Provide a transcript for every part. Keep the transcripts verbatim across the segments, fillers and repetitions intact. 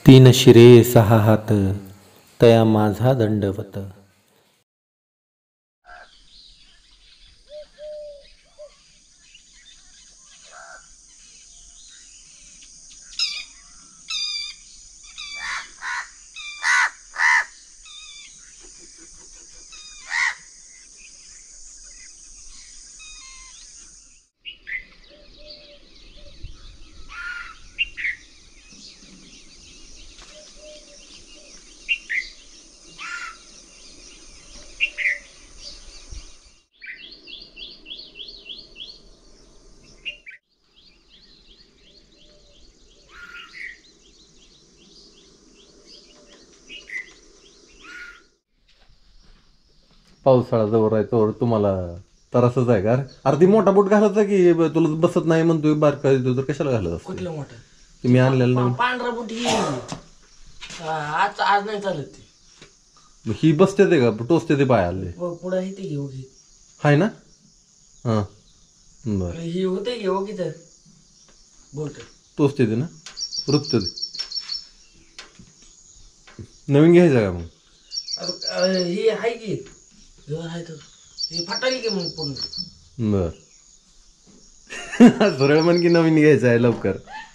तीन शिरे सहा हात तया माझा दंडवत। पावसाळा जवळ आहे तोवर तुम्हाला त्रासच आहे का? अरे ती मोठा बूट घालायचा की तुला बसत नाही म्हणतोय बारका येतो तर कशाला घालत असतो? कुठलं मोठं? तुम्ही आणलेलं नवीन पांढरा बुट ही आज आज नाही चालत ती. ही बसते ते का टोचते ते पाय आले पुढे आहे ते घेऊ घे हाय ना. हा बर ही होते घेऊ की तर बोट टोचते ते ना रुतते ते. नवीन घ्यायचं का मग? ही आहे की आहे तर ही फाटाली की मग पूर्ण. बर सरळ म्हण की नवीन घ्यायचं आहे लवकर.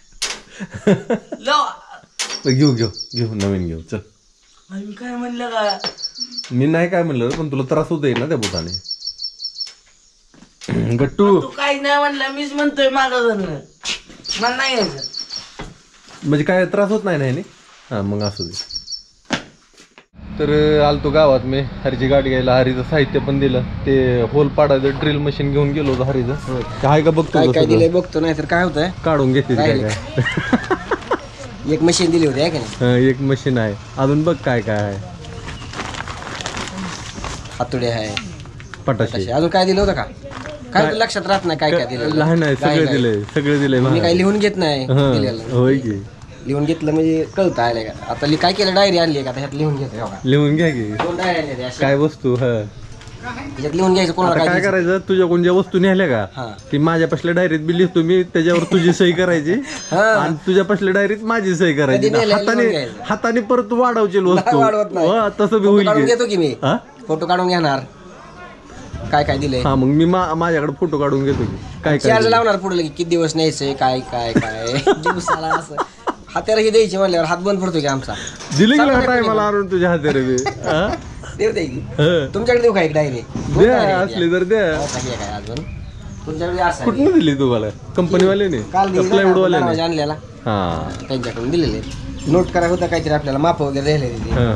घेऊ घेऊ घेऊ नवीन घेऊ चल. मी काय म्हणलं का? मी नाही काय म्हणलं पण तुला त्रास होत ना त्या बोटाने. गट्टू तू काही नाही म्हणलं मीच म्हणतोय माझं धरणं मला नाही यायचं म्हणजे काय त्रास होत नाही ना. हा मग असू दे. तर आलतो गावात मी हरीची गाडी घ्यायला. हरीचं साहित्य पण दिलं. ते होल पाडायचं ड्रिल मशीन घेऊन गेलो होतो हरीचं. काय का बघतो काय काय दिलंय बघतो नाही तर काय होतंय काढून घेते काय काय. एक मशीन दिली होती की नाही? एक मशीन आहे अजून बघ काय काय आहे. हातोडे आहे पटाशी अजून काय दिलं होतं का? काय लक्षात राहत नाही काय काय दिलं. लहान आहे सगळे दिलंय सगळे दिलंय. मी काय लिहून घेत नाही दिलेलं. होय की लिहून घेतलं म्हणजे कळतं आलं का? आता काय केलं डायरी आणली का ह्यात लिहून घेतो. लिहून घ्या की दोन डायरी आणल्या काय वस्तू. हा त्याच्यात लिहून घ्यायचं कोणाला काय करायचं तुझ्याकडून ज्या वस्तू नेल्या का ती माझ्या पसल्या डायरीत बी लिहितो मी. त्याच्यावर तुझी सही करायची आणि तुझ्या पसल्या डायरीत माझी सही करायची. हाताने हाताने परत वाढवची वस्तू तसं बी होईल. घेतो की मी फोटो काढून घेणार काय काय दिलंय. हा मग मी माझ्याकडे फोटो काढून घेतो की काय काय चार्ज लावणार पुढे किती दिवस न्यायचंय काय काय काय दिवसाला असं. हात्याला हे द्यायची म्हणल्यावर हात बंद पडतो की आमचा. दिले की टायमाला आणून तुझ्या हात्याला बी देते की तुमच्याकडे देऊ का एक डायरी असली तर द्या. काय अजून तुमच्याकडे असं कुठून दिली तुम्हाला? कंपनीवाल्याने प्लायवूड वाल्याने आणलेला हा त्यांच्याकडून दिलेले. नोट करायला होतं काहीतरी आपल्याला माप वगैरे राहिले.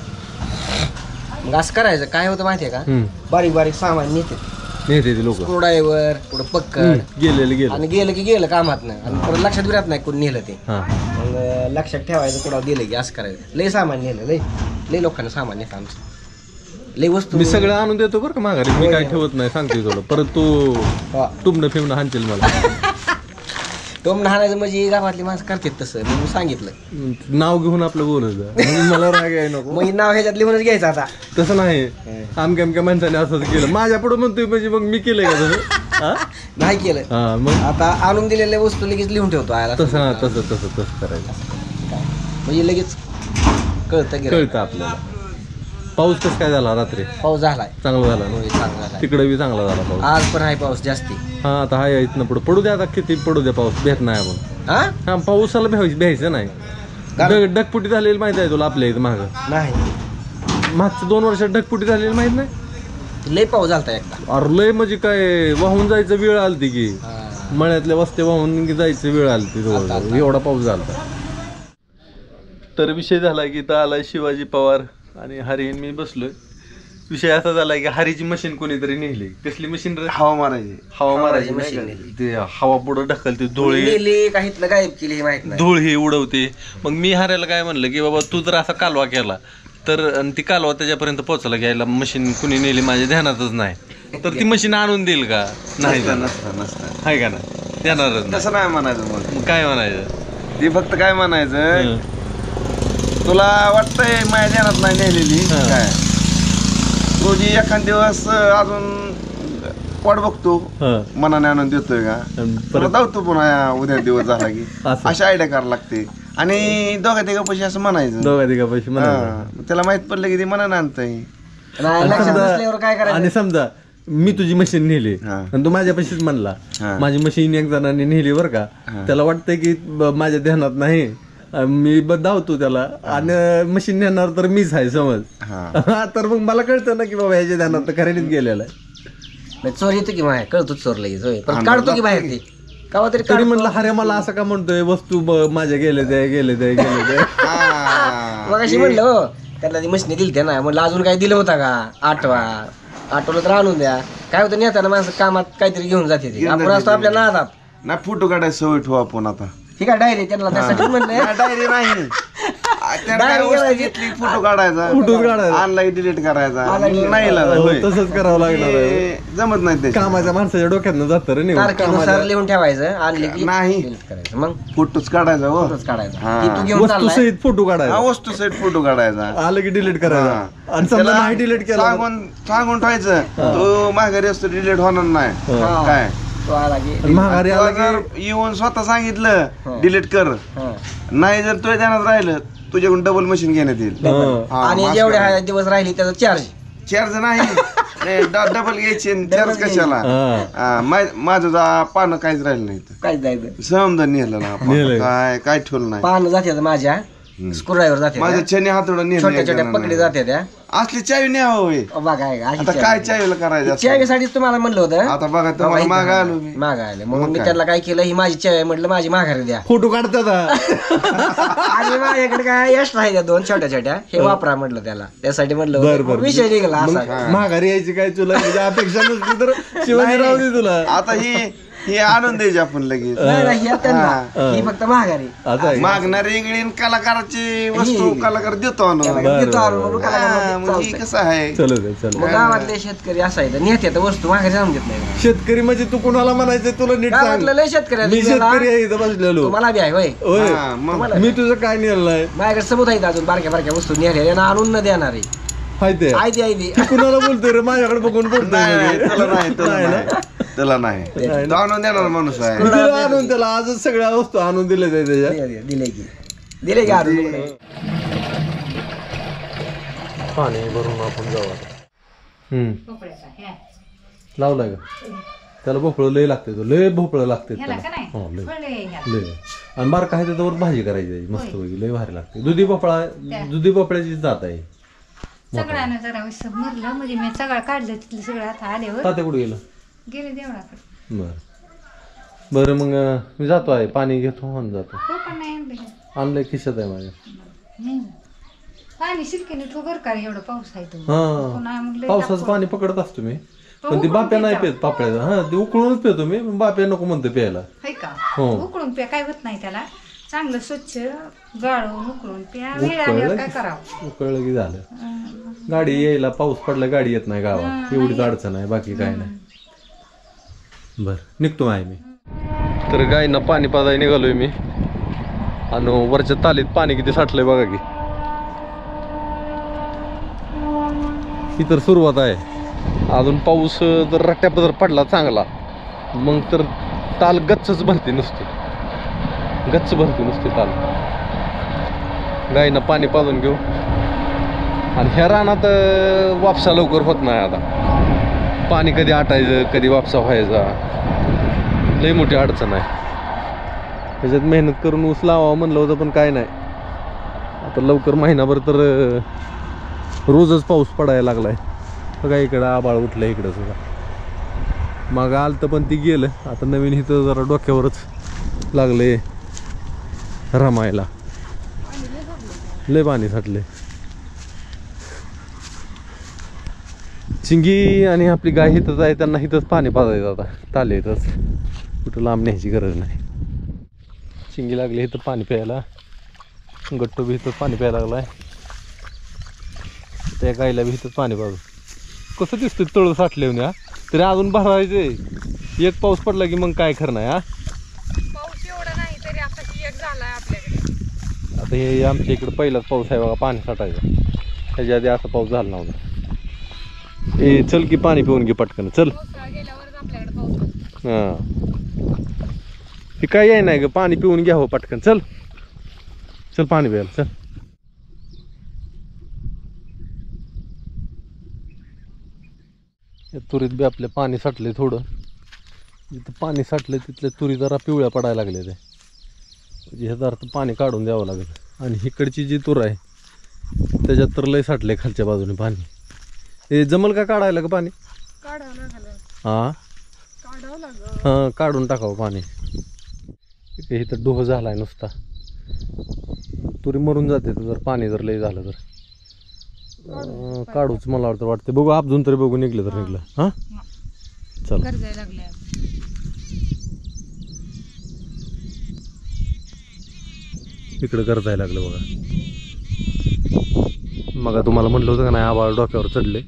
मग असं करायचं काय होतं माहितीये का? बारीक बारीक सामान नेते नेते ते लोक. स्क्रूड्रायव्हर पुढे पक्कड गेलेलं गेलं आणि गेलं की गेलं कामात नाही आणि परत लक्षात बी राहत नाही कोण नेलं ते. मग लक्षात ठेवायचं कुठं दिलं की असं करायचं. लय सामान नेलं लय लय लोकांना सामान नेतं आमचं लय वस्तू. मी सगळं आणून देतो बरं का माघारी. मी काय ठेवत नाही सांगते तुला. परत तू टुमणं फिरणं हाणतील मला. टोम हाणायचं म्हणजे गावातली माणसं करतात तसं मी सांगितलं. नाव घेऊन आपलं बोलायचं मला राग आहे नको. मग नाव ह्याच्यात लिहूनच घ्यायचं. आता तसं नाही आमक्या आमक्या माणसाने असंच केलं माझ्या पुढे म्हणतोय म्हणजे मग मी केलंय का तसं? नाही केलं. हा मग आता आणून दिलेल्या वस्तू लगेच लिहून ठेवतो आयला. तसं तसं तसं तसं करायचं म्हणजे लगेच कळतं कळतं आपल्याला. पाऊस कसं काय झाला रात्री? पाऊस झालाय चांगला झाला ना. चांगला झाला तिकडे बी चांगला झाला पाऊस. आज पण आहे पाऊस जास्ती. हा आता हाय इथनं पुढे पडू द्या. आता किती पडू द्या पाऊस भेट नाही आपण. हा हा पाऊसाला भ्यायचं भ्यायचं नाही. ढगपुटी झालेली माहिती आहे तुला आपल्या इथं मागं? नाही मागच्या दोन वर्षात ढगपुटी झालेली माहित नाही? लय पाऊस झालता एकदा. अरे लय म्हणजे काय वाहून जायचं वेळ आलती की मळ्यातल्या वस्ते वाहून जायचं वेळ आलती जवळ एवढा पाऊस झाला. तर विषय झाला की इथं आलाय शिवाजी पवार आणि हरी मी बसलोय. विषय असा झालाय की हरीची मशीन कोणीतरी नेली. कसली मशीन? हवा मारायची. हवा मारायची मशीन. ते हवा पुढं ढकलते धुळी काहीतलं गायब केली माहित नाही. धूळ ही उडवते. मग मी हरायला काय म्हणलं की बाबा तू जर असा कालवा केला तर ती कालवा त्याच्यापर्यंत पोहोचला घ्यायला मशीन कुणी नेली माझ्या ध्यानातच नाही तर ती मशीन आणून देईल का? नाही आहे का ना देणारच. तसं नाही म्हणायचं. मग काय म्हणायचं? ती फक्त काय म्हणायचं तुला वाटतंय माझ्या ध्यानात नाही नेलेली काय रोजी एखाद दिवस अजून वाट बघतो मनाने आणून देतोय का परत धावतो पुन्हा उद्या दिवस झाला की अशी आयडिया करायला लागते. आणि दोघा तिघा पैसे असं म्हणायचं दोघा तिघा पैसे म्हणा हा. त्याला माहित पडलं की ते मनानं आणतंय. नाही, लक्षात नसल्यावर काय करायचं? आणि समजा मी तुझी मशीन नेली हा. आणि तू माझ्या पैसेच म्हणला हा. माझी मशीन एक जणांनी नेली बरं का हा. त्याला वाटतंय की ब- माझ्या ध्यानात नाही अं, मी ब- धावतो त्याला आणि मशीन नेणार तर मीच आहे समज हा. तर मग मला कळतं ना की बाबा ह्याच्या ध्यानात तर खऱ्यानेच गेलेला आहे. नाही, चोर येतो की बाहेर, कळतो चोर लगेच होय, पण काढतो की बाहेर ते कवा तरी तरी काढतो. म्हणलं अरे मला असं का म्हणतोय वस्तू ब- माझ्या गेले द्या गेले द्या गेले द्या हा. मग अशी म्हणलं हो त्याला ती मशीन दिली ना, म्हणलं अजून काही दिलं होता का? आठवा आठवलं तर आणून द्या. काय होतं नेताना माणसं कामात काहीतरी घेऊन जाते ते. घेऊन आपण जाते असतो ते. आपल्या नादात. नाही फोटो काढायला सवय ठेवू आपण आता. ही काय डायरी त्यांना त्यासाठी म्हणलं डायरी नाही त्याला काय Diary वस्तू करायची. घेतली फोटो काढायचा फोटो काढायचा. ऑनलाईन डिलीट करायचा Online नाही लागला, हो, होय. तसंच करावं लागणार आहे. ते जमत नाही ते कामाच्या माणसाच्या डोक्यातनं जातं रे निघून. तारखेनुसार लिहून ठेवायचं, आणले की नाही. delete करायचं. मग फोटोच काढायचा हो फोटोच काढायचा. हा. की तू घेऊन वस्तू चाललाय. सहित फोटो हा, काढायचा वस्तू सेट फोटो काढायचा आलं की डिलीट करायचा हा. आणि समजा त्याला नाही डिलीट केला तर- सांगून सांगून ठेवायचं तो माघारी असतो डिलीट होणार नाही हा. काय तो आला की आणि महागारी तुला आला जर की येऊन स्वतः सांगितलं हा. डिलीट कर हा. नाही जर तुझ्या ध्यानात राहिलं तुझ्याकडून डबल मशीन घेण्यात येईल हा. हा, आणि मास्क जेवढे करायचं. हा दिवस राहिली त्याचा चार्ज. चार्ज नाही डबल घ्यायचे चार्ज कशाला हा. हा, मा- माझं जा पानं काहीच राहिलं नाही काय जायचं समजा नेलं ना आपण. नेलंय. काय काय ठेवलं नाही पाहणं जाते माझ्या स्क्रू ड्रायव्हर जाते माझ्या छनी हातोडा नेलं छोट्या एक छोट्या जणांना. पकडी जाते त्या. असली चावी न्या होय बघा काय अशी आता चावी. काय चावीला करायचं असं? चावीसाठीच तुम्हाला म्हणलं होतं. आता बघा तुम्हाला माग आलो मी माग आले मग मग मी काय? त्यांना काय केलं, ही माझी चावी आहे म्हटलं, माझी माघारी द्या. फोटो काढतात आणि माझ्याकडे काय एक्स्ट्रा आहे त्या दोन छोट्या छोट्या, हे वापरा म्हटलं त्याला. त्यासाठी बर म्हटलं बर विषय निघाला असा. महागारी यायची काय तुला म्हणजे अपेक्षा नसली तर शिवाजी राहू दे तुला आता ही ही आणून द्यायची आपण लगेच नाही, नाही, हे त्यांना. हा. ही फक्त माघारी. आता आहे का? मागणारी वेगळी आणि कलाकाराची वस्तू ही. कलाकार देतो आणून. त्याला बरं, देतो आणून, बरं, म्हणून बरं. काय हा, म्हणतात, मग ही चालतंय. कसं आहे चलो दे चलो मग गावातले शेतकरी असायचं नेत्यात वस्तू माघारी जाऊन देत नाही. शेतकरी म्हणजे तू कुणाला म्हणायचं तुला नीट सांग गावातलं लय शेतकरी आहे. मी तुम्हाला- शेतकरी आहे इथं बसलेलो तुम्हाला बी आहे होय. होय हा, मग मी तुझं काय नेलंय माझ्याकडे सबूत आहेत अजून बारक्या बारक्या वस्तू नेल्या आणून न देणारे. हाय ते आहे ती आहे ती. तू कुणाला बोलतोय रे माझ्याकडे बघून नाही, नाही, बोलतोय तुला नाही तुला नाही ना? नाही तुला नाही तो आणून देणार माणूस आहे मी तिला आणून त्याला आजच सगळ्या वस्तू आणून दिल्या त्या त्याच्या दिले दिले की दिले की आणून. पाणी भरून आपण जाऊ आता. हम्म लावलाय का त्याला भोपळं लय लागते तो लय भोपळं लागते त्याला हो लय लय आणि बारका आहे त्याच्यावर भाजी करायची आहे, मस्त पैकी लय भारी लागते. दुधी भोपळा दुधी भोपळ्याची जात आहे. सगळ्यानं जरा विसर मरलं म्हणजे मी सगळं काढलं तिथलं सगळं आता आल्यावर तात्या कुठे गेलं गेले देवळाकडे. बरं बरं मग अं, मी जातो आहे पाणी घेतो आणि जातो. तो पण नाही आणलं का? आणलंय खिशात आहे माझ्या. हम्म. पाणी शिरकेने ठो बर का रे, एवढं पाऊस आहे तो हा पुन्हा मग लय पावसाचं तापलं. पाणी पकडत असतो मी तो पण ती उकळून बाप्या नाही प्यायचा. पेत पापड्याचा हा ते उकळूनच पितो मी पण बाप्या नको म्हणतो प्यायला. हाय का हो. उकळून प्या, काय होत नाही त्याला. चांगलं स्वच्छ गाळून उकळून प्या. वेळ आल्यावर काय करावं. उकळलं की झालं. गाडी यायला पाऊस पडला गाडी येत नाही गावात एवढीच अडचण आहे बाकी काय नाही. बर निघतो आहे मी तर गायींना पाणी पाजाय निघालोय मी आणि वरच्या तालीत पाणी किती साठलंय बघा की. ही तर सुरुवात आहे अजून पाऊस जर रट्ट्याप जर पडला चांगला मग तर ताल गच्चच भरती नुसती गच्च भरती नुसती ताल. गायींना पाणी पाजून घेऊ आणि ह्या रानात अं, वापसा लवकर होत नाही आता. पाणी कधी आटायचं कधी वापसा व्हायचा लई मोठी अडचण आहे. त्याच्यात मेहनत करून ऊस लावावं म्हणलं होतं पण काय नाही. आता लवकर महिनाभर तर अं, रोजच पाऊस पडायला लागलाय. बघा इकडं आबाळ उठलं इकडं सुद्धा. मग आलं तर पण ती गेलं. आता नवीन इथं जरा डोक्यावरच लागले रमायला. लय पाणी साठले. चिंगी आणि आपली गाय इथंच आहे त्यांना इथंच पाणी पाजायचं आता ताले इथंच कुठं लांब न्यायची गरज नाही. चिंगी लागली इथं पाणी प्यायला. गट्टू बी इथंच पाणी प्यायला लागलाय. त्या गायला बी इथंच पाणी पाजू. कसं दिसतं तळ साठले होते तरी अजून भरायचे. एक पाऊस पडला की मग काय खरं नाही हा. पाऊस एवढा नाही तरी आता एक झालाय आपल्याकडे. आता हे आमच्या इकडं पहिलाच पाऊस आहे बघा पाणी साठायचा. त्याच्या आधी असा पाऊस झाला नव्हता. ए चल की पाणी पिऊन घे पटकन चल. गेल्यावरच आपल्याकडे पाऊस. हा हे काय आहे नाही ग पाणी पिऊन घ्यावं पटकन चल. चल पाणी प्यायला चल. या तुरीत बी आपल्या पाणी साठले थोडं. जिथं पाणी साठलं तिथल्या तुरी जरा पिवळ्या पडायला लागले ते, म्हणजे ह्याचा अर्थ पाणी काढून द्यावं लागेल. आणि इकडची जी तूर आहे त्याच्यात तर लय साठले खालच्या बाजूने पाणी. हे जमल का काढायला का पाणी? हां हां काढून टाकावं पाणी. इथं डोह झालाय नुसता, तुरी मरून जाते जर पाणी जर लय झालं तर. काढूच मला वाटतं वाटते. बघू आपजून तरी बघू निघलं तर निघलं. हां चला इकडं गरजायला लागलं बघा. मग तुम्हाला म्हटलं होतं का नाही आबाळ डोक्यावर चढले.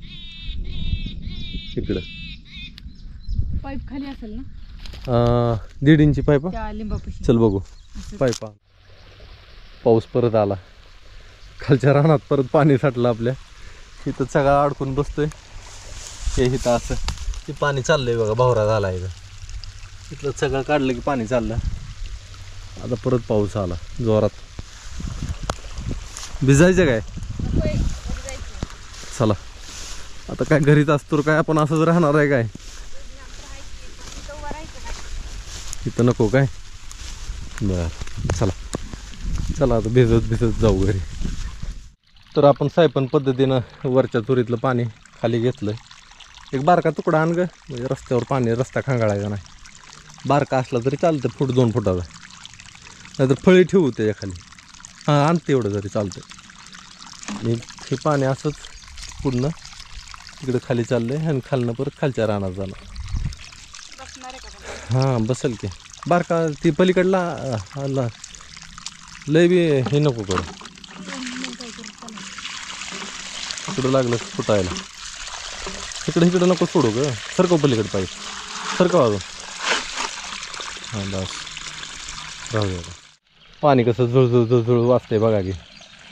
इकडं पाईप खाली असेल ना, दीड इंची पाईप. त्या लिंबापाशी. चल बघू पाईपा. पाऊस परत आला, खालच्या रानात परत पाणी साठलं आपल्या. इथं सगळं अडकून बसतोय. हे इथं असं ते पाणी चाललंय बघा, भावरा झाला इथं. इथलं सगळं काढलं की पाणी चाललं. आता परत पाऊस आला जोरात. भिजायचं काय? चला आता काय घरीच असतो काय आपण असंच राहणार आहे काय? इथं नको काय? बर चला चला आता भिजत भिजत जाऊ घरी. तर आपण सायपन पद्धतीनं वरच्या तुरीतलं पाणी खाली घेतलं. एक बारका तुकडा आण ग, म्हणजे रस्त्यावर पाणी रस्ता खांगाळायचा नाही. बारका असला तरी चालतं, फूट दोन फुटाचा. नाहीतर फळी ठेवू त्याच्या खाली. हां आणते एवढं जरी चालतं. आणि हे पाणी असंच पूर्ण इकडं खाली चाललंय आणि खालनं परत खालच्या रानात जाणार. हां बसेल की. बारका ती पलीकडला आला लय बी हे नको करू. इकडं लागलं फुटायला. इकडे इकडं नको सोडू ग. सरकव पलीकडे पाहिजे. सरकव अजून. हां बस राहू दे. पाणी कसं झुळझुळ झुळझुळ वाजतंय बघा की.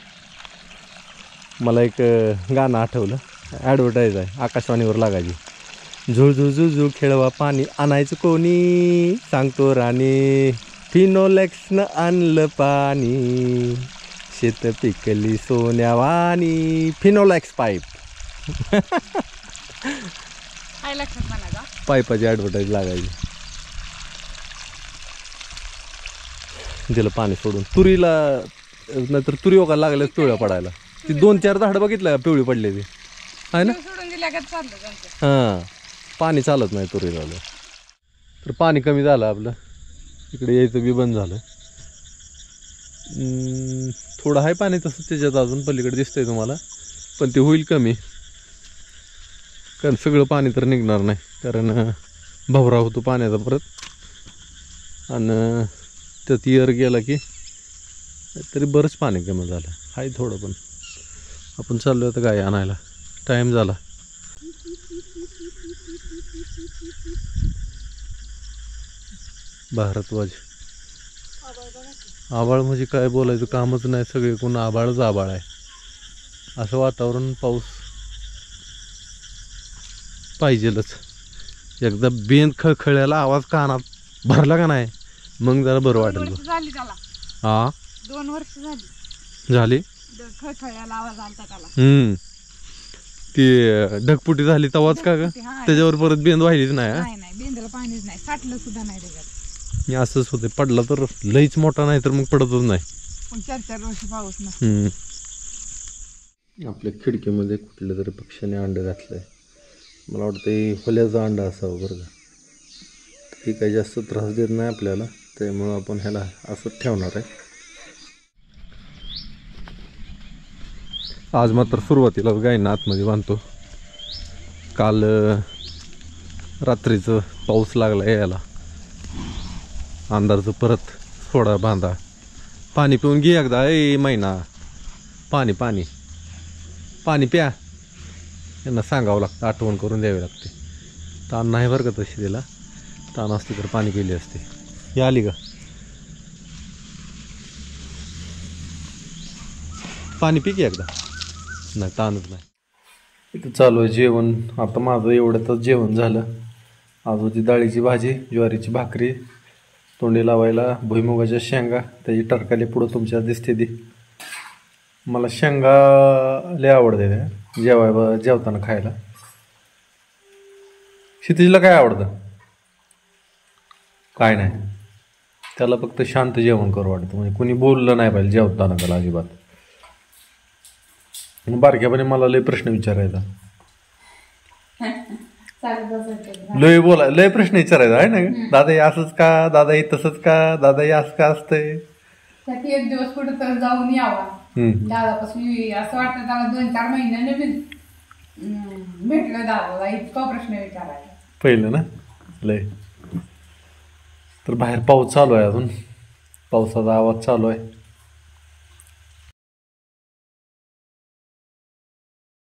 मला एक गाणं आठवलं, ॲडव्हर्टाईज आहे आकाशवाणीवर लागायची. झुळझुळ झुळझुळ खेळवा पाणी आणायचं कोणी, सांगतो राणी फिनोलेक्सनं आणलं पाणी, शेत पिकली सोन्यावानी. फिनोलेक्स पाईप. पाईपाची ॲडव्हर्टाईज लागायची. दिलं पाणी सोडून तुरीला, नाहीतर तुरी वगैरे लागल्या पिवळ्या पडायला. ती दोन चार झाडं बघितलं पिवळी पडली ती आहे ना. हां पाणी चालत नाही तुरीला. तर पाणी कमी झालं आपलं, इकडे यायचं बी बंद झालं. थोडं आहे पाणी तसं त्याच्यात अजून पलीकडे दिसतंय तुम्हाला, पण ते होईल कमी. कारण सगळं पाणी तर निघणार नाही, कारण भवरा होतो पाण्याचा परत. आणि त्यात इयर गेला की तरी बरंच पाणी कमी झालं आहे थोडं. पण आपण चाललो आता गाय आणायला, टाईम झाला. भारतवाज आबाळ म्हणजे काय बोलायचं कामच नाही. सगळे कोण आबाळच आबाळ आहे. असं वातावरण पाऊस पाहिजेलच. एकदा बेंद खळखळ्याला आवाज कानात भरला का नाही मग जरा बरं वाटेल. हा दोन वर्ष झाली झाली. खळखळ्याला आवाज आलता त्याला. हम्म ती ढगपुटी झाली तवाच का ग? त्याच्यावर परत बेंद व्हायलीच नाही. नाही नाही बेंद्याला पाणीच नाही, साठलं सुद्धा नाही त्याच्यात. असंच होते. पडला तर लईच मोठा नाही तर मग पडतच नाही. पण चार चार वर्ष पाऊस ना. आपल्या खिडकीमध्ये कुठल्या तरी पक्ष्याने अंडं घातलंय. मला वाटतं होल्याचं अंडं असावं बरं का. ते काही जास्त त्रास देत नाही आपल्याला, त्यामुळं आपण ह्याला असंच ठेवणार आहे. आज मात्र सुरुवातीला गायींना आतमध्ये बांधतो. काल रात्रीचं पाऊस लागला यायला, अंधारचं परत सोडा बांधा. पाणी पिऊन घे एकदा. ए महिना पाणी पाणी पाणी प्या. यांना सांगावं लागतं, आठवण करून द्यावी लागते. ताण नाही बरं का तशी तिला. ताण असते तर पाणी केली असते. ही आली का? पाणी पी की एकदा. नाही ताणच नाही. इथं चालू आहे जेवण. आता माझं एवढ्यातच जेवण झालं. आज होती डाळीची भाजी, ज्वारीची भाकरी तोंडी लावायला भुईमुगाच्या शेंगा, त्याची टरकाली पुढं तुमच्या दिसते ती. मला शेंगा लय आवडते त्या जेवाय जेवताना खायला. क्षितिजला काय आवडतं? काय नाही, त्याला फक्त शांत जेवण करू वाटतं, म्हणजे कुणी बोललं नाही पाहिजे जेवताना त्याला अजिबात. बारक्यापणे मला लय प्रश्न विचारायचा, लय बोला लय प्रश्न विचारायचा आहे ना, दादा हे असंच का, दादा हे तसंच का, दादा हे असं का असतंय. एक दिवस कुठं तर जाऊन यावा दादापासून, असं वाटतं त्याला दोन चार महिन्याने भेटलं दादाला, इतका प्रश्न विचारायचा पहिलं ना लय. तर बाहेर पाऊस चालू आहे, अजून पावसाचा आवाज चालू आहे.